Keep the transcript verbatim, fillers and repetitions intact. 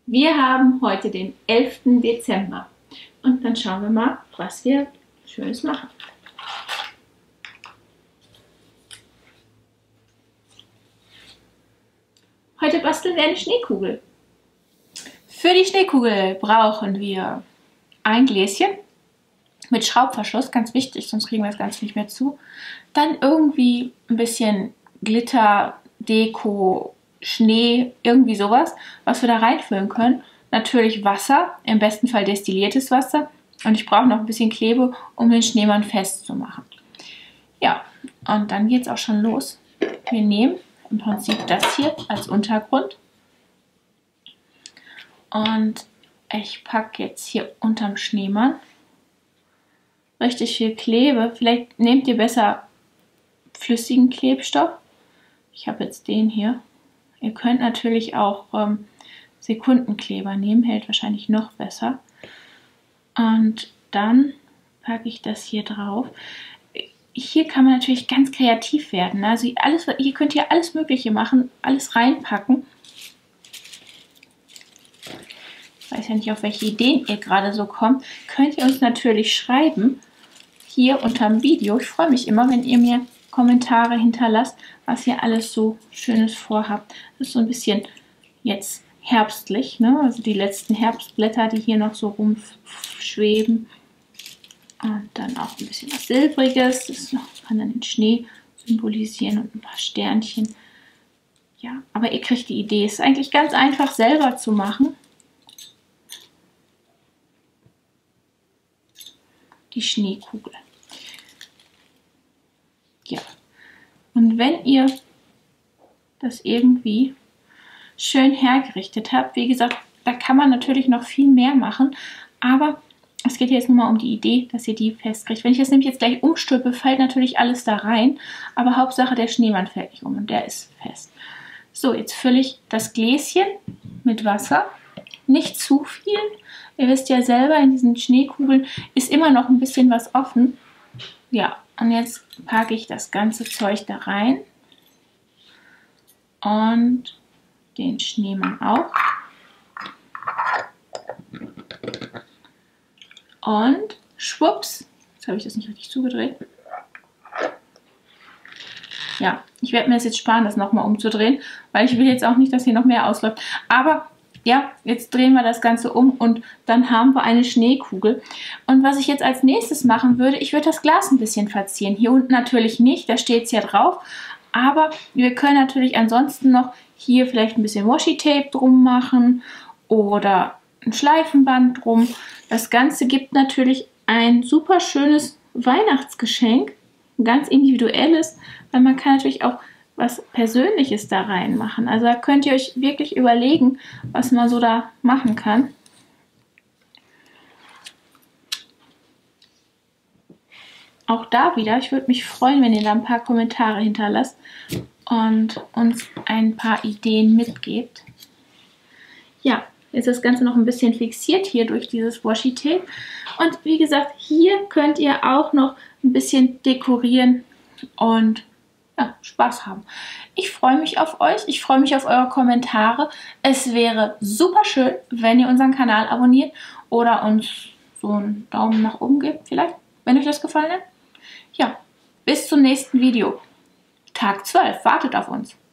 Wir haben heute den elften Dezember und dann schauen wir mal, was wir Schönes machen. Heute basteln wir eine Schneekugel. Für die Schneekugel brauchen wir ein Gläschen mit Schraubverschluss, ganz wichtig, sonst kriegen wir das Ganze nicht mehr zu. Dann irgendwie ein bisschen Glitter, Deko, Schnee, irgendwie sowas, was wir da reinfüllen können. Natürlich Wasser, im besten Fall destilliertes Wasser. Und ich brauche noch ein bisschen Klebe, um den Schneemann festzumachen. Ja, und dann geht es auch schon los. Wir nehmen im Prinzip das hier als Untergrund. Und ich packe jetzt hier unterm Schneemann richtig viel Klebe. Vielleicht nehmt ihr besser flüssigen Klebstoff. Ich habe jetzt den hier. Ihr könnt natürlich auch ähm, Sekundenkleber nehmen, hält wahrscheinlich noch besser. Und dann packe ich das hier drauf. Hier kann man natürlich ganz kreativ werden. Also alles, ihr könnt hier alles Mögliche machen, alles reinpacken. Ich weiß ja nicht, auf welche Ideen ihr gerade so kommt. Könnt ihr uns natürlich schreiben, hier unter dem Video. Ich freue mich immer, wenn ihr mir Kommentare hinterlasst, was ihr alles so Schönes vorhabt. Das ist so ein bisschen jetzt herbstlich, ne? Also die letzten Herbstblätter, die hier noch so rumschweben. Und dann auch ein bisschen was Silbriges. Das kann dann den Schnee symbolisieren und ein paar Sternchen. Ja, aber ihr kriegt die Idee. Es ist eigentlich ganz einfach selber zu machen. Die Schneekugel. Ja. Und wenn ihr das irgendwie schön hergerichtet habt, wie gesagt, da kann man natürlich noch viel mehr machen, aber es geht jetzt nur mal um die Idee, dass ihr die festkriegt. Wenn ich das nämlich jetzt gleich umstülpe, fällt natürlich alles da rein, aber Hauptsache der Schneemann fällt nicht um und der ist fest. So, jetzt fülle ich das Gläschen mit Wasser, nicht zu viel. Ihr wisst ja selber, in diesen Schneekugeln ist immer noch ein bisschen was offen. Ja, und jetzt packe ich das ganze Zeug da rein und den Schneemann auch. Und schwupps, jetzt habe ich das nicht richtig zugedreht. Ja, ich werde mir das jetzt sparen, das nochmal umzudrehen, weil ich will jetzt auch nicht, dass hier noch mehr ausläuft. Aber ja, jetzt drehen wir das Ganze um und dann haben wir eine Schneekugel. Und was ich jetzt als nächstes machen würde, ich würde das Glas ein bisschen verzieren. Hier unten natürlich nicht, da steht es ja drauf. Aber wir können natürlich ansonsten noch hier vielleicht ein bisschen Washi-Tape drum machen oder ein Schleifenband drum. Das Ganze gibt natürlich ein super schönes Weihnachtsgeschenk, ein ganz individuelles, weil man kann natürlich auch was Persönliches da reinmachen. Also da könnt ihr euch wirklich überlegen, was man so da machen kann. Auch da wieder, ich würde mich freuen, wenn ihr da ein paar Kommentare hinterlasst und uns ein paar Ideen mitgebt. Ja, jetzt ist das Ganze noch ein bisschen fixiert hier durch dieses Washi-Tape. Und wie gesagt, hier könnt ihr auch noch ein bisschen dekorieren und ja, Spaß haben. Ich freue mich auf euch, ich freue mich auf eure Kommentare. Es wäre super schön, wenn ihr unseren Kanal abonniert oder uns so einen Daumen nach oben gebt, vielleicht, wenn euch das gefallen hat. Ja, bis zum nächsten Video. Tag zwölf wartet auf uns.